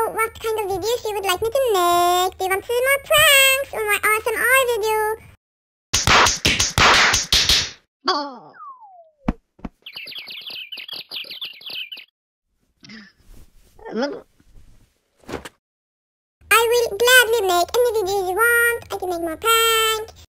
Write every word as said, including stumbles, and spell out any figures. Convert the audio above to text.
what kind of videos you would like me to make. Do you want to see more pranks or more A S M R video? Oh. I will gladly make any videos you want. I can make more pranks.